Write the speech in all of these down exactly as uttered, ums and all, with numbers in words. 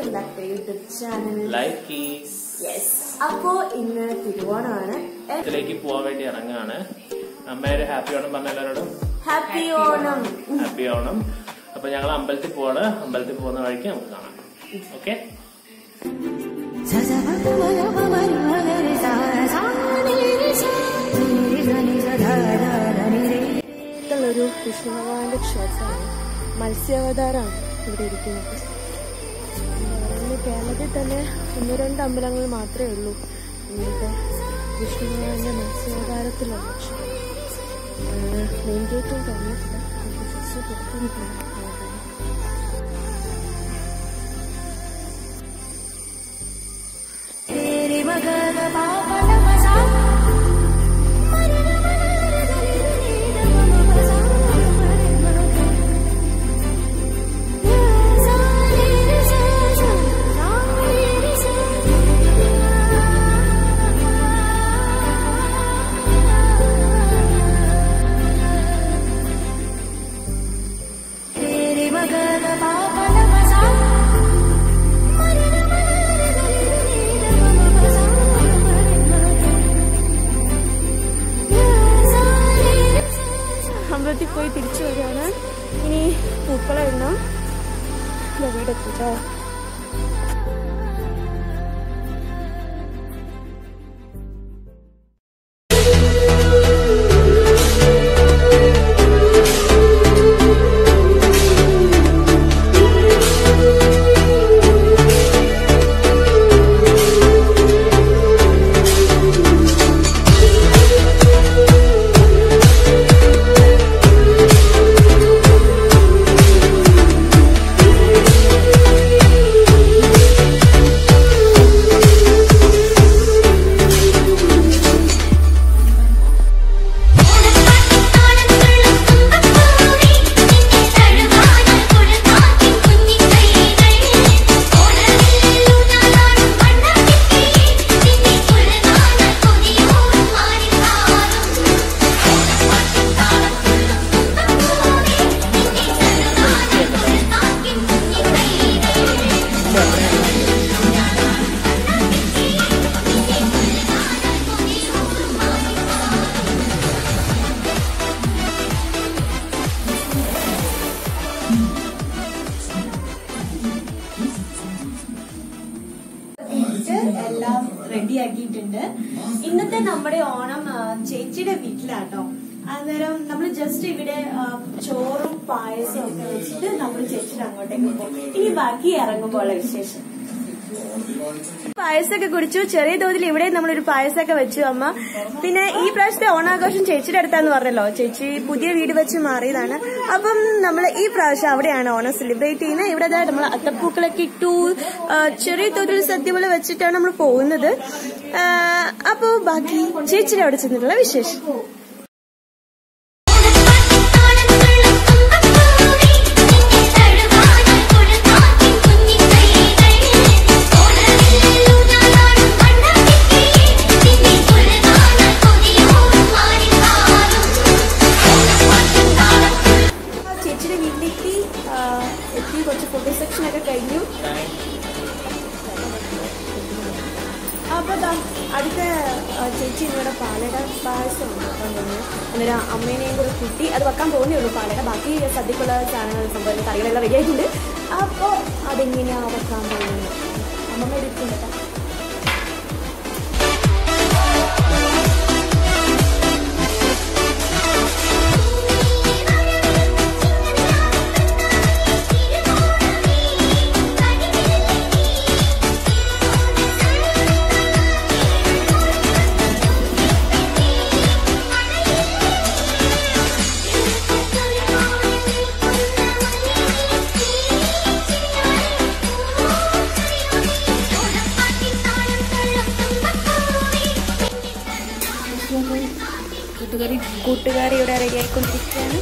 welcome back to YouTube channel. Like keys. Yes. Appo inna Thiruvonaanu. ഇതിലേക്ക് പോവാൻ വേണ്ടി ഇറങ്ങാണ്. അമ്മയുടെ ഹാപ്പി ഓണം പറഞ്ഞ എല്ലാവരോടും ഹാപ്പി ഓണം. ഹാപ്പി ഓണം. അപ്പൊ ഞങ്ങൾ അമ്പലത്തിൽ പോവാണ്. അമ്പലത്തിൽ പോകുന്ന വഴിക്ക് നമുക്ക് കാണാം. ഓക്കെ? ഒരു കൃഷ്ണഭഗവാന്റെ ക്ഷേത്രമാണ്. മത്സ്യാവതാരമാണ് ഇവിടെ ഇരിക്കുന്നത്. കേരളത്തിൽ തന്നെ ഒന്ന് രണ്ട് അമ്പലങ്ങൾ മാത്രമേ ഉള്ളൂ ഇങ്ങനത്തെ കൃഷ്ണഭഗവാന്റെ മത്സ്യാവതാരത്തിലുള്ള ക്ഷേത്രം. മെയിൻ ഗേറ്റും കഴിഞ്ഞിട്ടില്ല. ജസ്റ്റ് പുറത്തുനിൽക്കുന്നു. അമ്പലത്തിൽ പോയി തിരിച്ചു വരികയാണ്. ഇനി പൂക്കള എണ്ണം വീടെത്തിട്ടോ. എല്ലാം റെഡിയാക്കിയിട്ടുണ്ട്. ഇന്നത്തെ നമ്മുടെ ഓണം ചേച്ചിയുടെ വീട്ടിലാട്ടോ. അന്നേരം നമ്മൾ ജസ്റ്റ് ഇവിടെ ചോറും പായസവും ഒക്കെ വെച്ചിട്ട് നമ്മൾ ചേച്ചിയുടെ അങ്ങോട്ടേക്ക് പോകും. ഇനി ബാക്കി ഇറങ്ങുമ്പോൾ വിശേഷം. പായസമൊക്കെ കുടിച്ചു. ചെറിയ തോതിൽ ഇവിടെ നമ്മളൊരു പായസമൊക്കെ വെച്ചു അമ്മ. പിന്നെ ഈ പ്രാവശ്യത്തെ ഓണാഘോഷം ചേച്ചിയുടെ അടുത്താന്ന് പറഞ്ഞല്ലോ. ചേച്ചി പുതിയ വീട് വെച്ച് മാറിയതാണ്. അപ്പം നമ്മൾ ഈ പ്രാവശ്യം അവിടെയാണ് ഓണം സെലിബ്രേറ്റ് ചെയ്യുന്നത്. ഇവിടെ നമ്മൾ അത്തപ്പൂക്കളൊക്കെ ഇട്ടു ചെറിയ തോതിൽ സദ്യ പോലെ വെച്ചിട്ടാണ് നമ്മൾ പോകുന്നത്. അപ്പോ ബാക്കി ചേച്ചിയുടെ അവിടെ ചെന്നിട്ടുള്ള വിശേഷം. എത്തി കുറച്ച് ഫോട്ടോ സെക്ഷൻ ഒക്കെ കഴിഞ്ഞു. അപ്പൊ അടുത്ത ചേച്ചി ഇവിടെ പാലട പായസം ഉണ്ടാക്കാൻ തോന്നുന്നു. അന്നേരം അമ്മേനെയും കൂടെ കൂട്ടി അത് വെക്കാൻ പോകുന്നേ ഉള്ളൂ. പാലട ബാക്കി സദ്യക്കുള്ള സാധനങ്ങൾ സംഭവം കറികളെല്ലാം റെഡി ആയിട്ടുണ്ട്. അപ്പോൾ അതെങ്ങനെയാ വെക്കാൻ പോകുന്നത് അമ്മമ്മ എടുക്കുന്നുണ്ടോ. കൂട്ടുകാരി കൂട്ടുകാരി ഇവിടെ റെഡി ആയിക്കൊണ്ടിരിക്കുകയാണ്.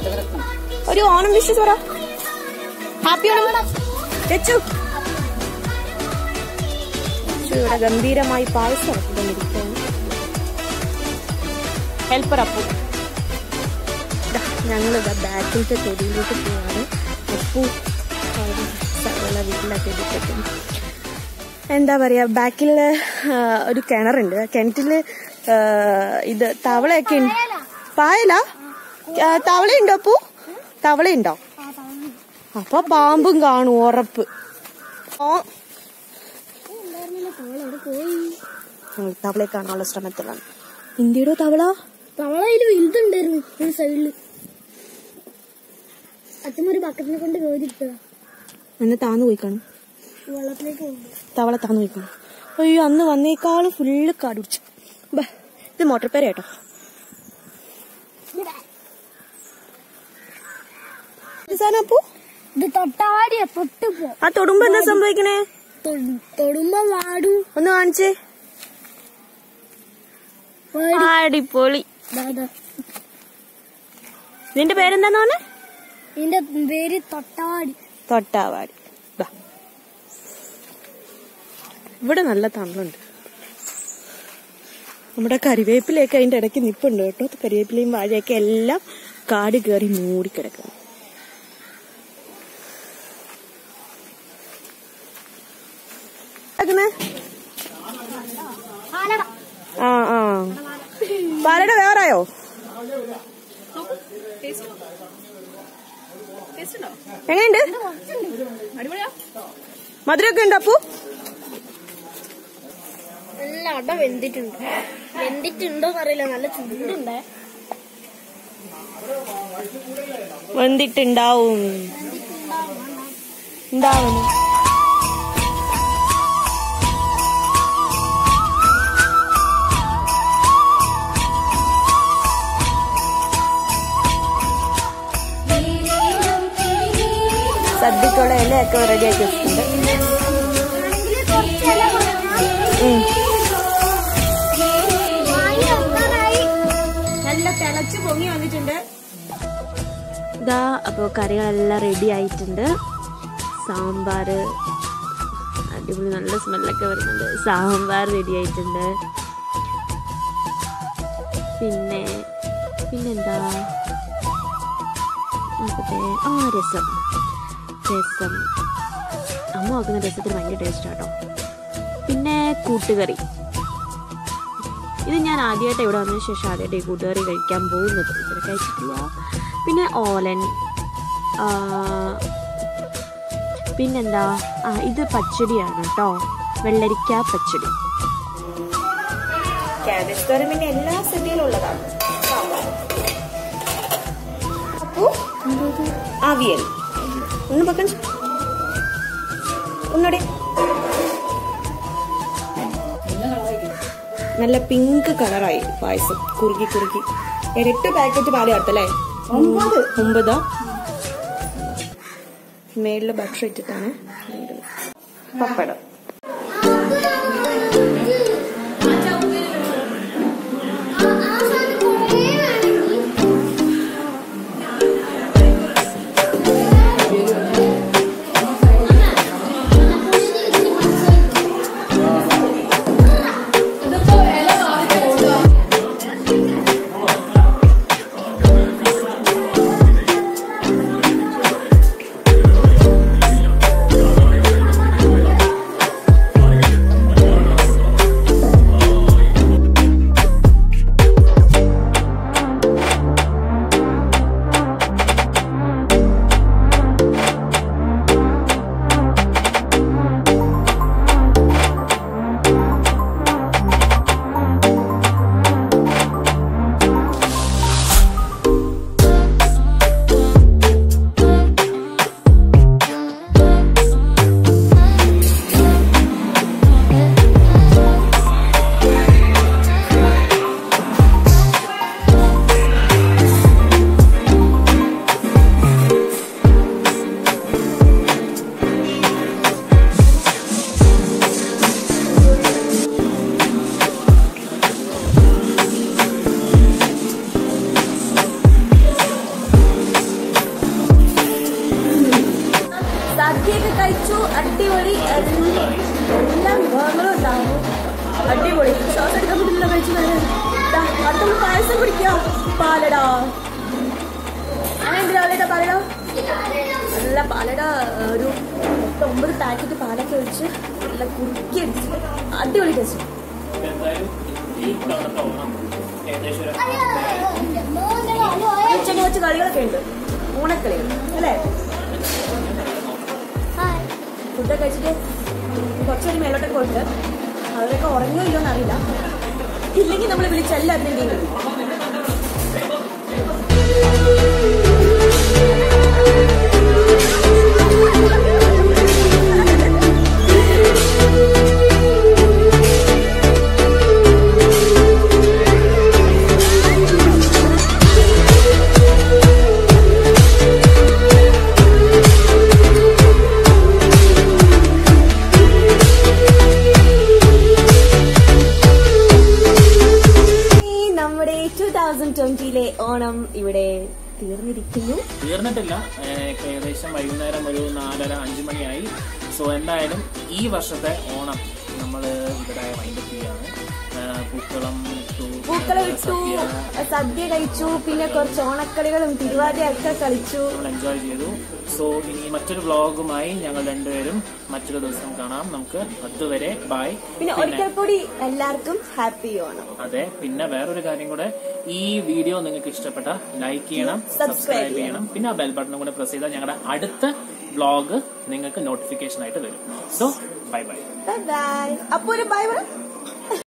ഒരു ഓണം വിഷസ് പറ. ഹാപ്പി ഓണം രച്ചു. ഇവിടെ ഗംഭീരമായി പായസം ഇറക്കിക്കൊണ്ടിരിക്കുകയാണ്. ഹെൽപ്പർ അപ്പു. ഞങ്ങളിതാ ബാക്കിലത്തെ തൊടിയിലോട്ട് പോവാണ്. അപ്പു സകല വീട്ടിലൊക്കെ എടുത്തിട്ടും എന്താ പറയാ, ബാക്കിൽ ഒരു കിണറുണ്ട്. കിണറ്റില് ഇത് തവളയൊക്കെ ഉണ്ട്. പായല തവളയുണ്ടോ അപ്പു? തവളയുണ്ടോ? അപ്പൊ പാമ്പും കാണും ഉറപ്പ്. തവളയെ കാണാനുള്ള ശ്രമത്തിലാണ്. ഇന്ത്യയുടെ തവള തവളയിൽ വലുതുണ്ടായിരുന്നു ഒരു സൈഡില്. അച്ഛനൊരു ബക്കറ്റിനെ കൊണ്ട് കയറിയിട്ടുക. എന്നെ താന്നു പോയി കാണും. വെള്ളത്തിലേക്ക് തവള താന്നു പോയി കാണും. അയ്യോ, അന്ന് വന്നേക്കാളും ഫുള്ള് കാട് പിടിച്ചു. ഇത് മോട്ടോർ പേര കേട്ടോ. അപ്പു ഇത് തൊട്ടാടിയ തൊട്ട് പോ. ആ തൊടുമ്പോ എന്താ സംഭവിക്കണേ? തൊടുമ്പോ വാടു. ഒന്ന് കാണിച്ചേ. അടിപൊളി. നിന്റെ പേരെന്താന്ന് പറഞ്ഞേ? നിന്റെ പേര് തൊട്ടാവാടി. തൊട്ടാവാടി. ഇവിടെ നല്ല തണലുണ്ട്. നമ്മുടെ കരിവേപ്പിലയൊക്കെ അതിന്റെ ഇടയ്ക്ക് നിപ്പുണ്ട് കേട്ടോ. കരിവേപ്പിലയും വാഴയൊക്കെ എല്ലാം കാട് കയറി മൂടിക്കിടക്കുന്നു. ആ ആ പാലട വേറായോ? എങ്ങനെയുണ്ട്? മധുരമൊക്കെ ഉണ്ടോ അപ്പു? നല്ല അട വെന്തിട്ടുണ്ട്. വെന്തിട്ടുണ്ടോന്ന് അറിയില്ല, നല്ല ചൂടുണ്ടേ. വെന്തിട്ടുണ്ടാവും. ഉണ്ടാവുന്നു. സദ്യക്കുള്ള ഇലയൊക്കെ റെഡിയാക്കി വെച്ചിട്ടുണ്ട്. നല്ല തിളച്ച് പൊങ്ങി വന്നിട്ടുണ്ട്. ഇതാ അപ്പൊ കറികളെല്ലാം റെഡി ആയിട്ടുണ്ട്. സാമ്പാർ അടിപൊളി, നല്ല സ്മെല്ലൊക്കെ വരുന്നുണ്ട്. സാമ്പാർ റെഡി ആയിട്ടുണ്ട്. പിന്നെ പിന്നെന്താ നോക്കട്ടെ, ആ രസം രസം അമ്മ വെക്കുന്ന രസത്തിന് ഭയങ്കര ടേസ്റ്റ് ആട്ടോ. പിന്നെ കൂട്ടുകറി. ഇത് ഞാൻ ആദ്യമായിട്ട് ഇവിടെ വന്നതിന് ശേഷം ആദ്യമായിട്ട് ഈ കൂട്ടുകറി കഴിക്കാൻ പോകുന്നത്. ഇതുവരെ കഴിച്ചിട്ടില്ല. പിന്നെ ഓലൻ, പിന്നെന്താ, ആ ഇത് പച്ചടിയാണ് കേട്ടോ, വെള്ളരിക്ക പച്ചടി. ക്യാബേജ് കറി പിന്നെ എല്ലാ സദ്യയിലും ഉള്ളതാണ്. അവിയൽ ഒന്ന് പക്കം ഒന്നൂടെ. നല്ല പിങ്ക് കളറായി പായസം, കുറുക്കി കുറുക്കി. എട്ട് പാക്കറ്റ് പാല് ചേർത്തല്ലേ? ഒമ്പത് ഒമ്പതാ. മേളില് ബട്ടർ ഇട്ടിട്ടാണ്. പപ്പടം. അടിപൊളി. ശ്വാസം എടുക്കാൻ പറ്റില്ല കഴിച്ചു. അടുത്ത പായസം കുടിക്കാം. പാലടാ അങ്ങനെ എന്തിനാ പാലടാ? നല്ല പാലട ഒരു ഒമ്പത് പാക്കറ്റ് പാലൊക്കെ ഒഴിച്ച് നല്ല കുറുക്കി അടിച്ച് അടിപൊളി ടേസ്റ്റ്. ചെറിയ കുറച്ച് കളികളൊക്കെ ഉണ്ട്, ഓണക്കളികൾ അല്ലേ? ഫുഡൊക്കെ കഴിച്ചിട്ട് കുറച്ചൊരു മേലോട്ടൊക്കെ പോയിട്ട് അവരൊക്കെ ഉറങ്ങോ ഇല്ലോന്ന് അറിയില്ല. ഇല്ലെങ്കിൽ നമ്മൾ വിളിച്ചെല്ലാത്തിനും കളി. ട്വന്റിയിലെ ഓണം ഇവിടെ തീർന്നിരിക്കുന്നു. തീർന്നിട്ടില്ല, ഏകദേശം വൈകുന്നേരം ഒരു നാലര അഞ്ചു മണിയായി. സോ എന്തായാലും ഈ വർഷത്തെ ഓണം നമ്മൾ ഇവിടെ വൈൻഡപ്പ് ചെയ്യാണ്. പൂക്കളം പൂക്കളം ഇട്ടു, സദ്യ കഴിച്ചു, പിന്നെ കുറച്ച് ഓണക്കളികളും തിരുവാതിരയൊക്കെ കളിച്ചു, എൻജോയ് ചെയ്തു. സോ ഇനി മറ്റൊരു വ്ളോഗുമായി ഞങ്ങൾ രണ്ടുപേരും മറ്റൊരു ദിവസം കാണാം. നമുക്ക് അതുവരെ ബൈ. പിന്നെ ഒരിക്കൽ കൂടി എല്ലാവർക്കും ഹാപ്പി ഓണം. അതെ, പിന്നെ വേറൊരു കാര്യം കൂടെ, ഈ വീഡിയോ നിങ്ങൾക്ക് ഇഷ്ടപ്പെട്ട ലൈക്ക് ചെയ്യണം, സബ്സ്ക്രൈബ് ചെയ്യണം, പിന്നെ ആ ബെൽ ബട്ടണും കൂടെ പ്രസ് ചെയ്താൽ ഞങ്ങളുടെ അടുത്ത വ്ളോഗ് നിങ്ങൾക്ക് നോട്ടിഫിക്കേഷൻ ആയിട്ട് വരും. So bye bye. Bye bye. അപ്പൊ ഒരു ബൈ ബൈ.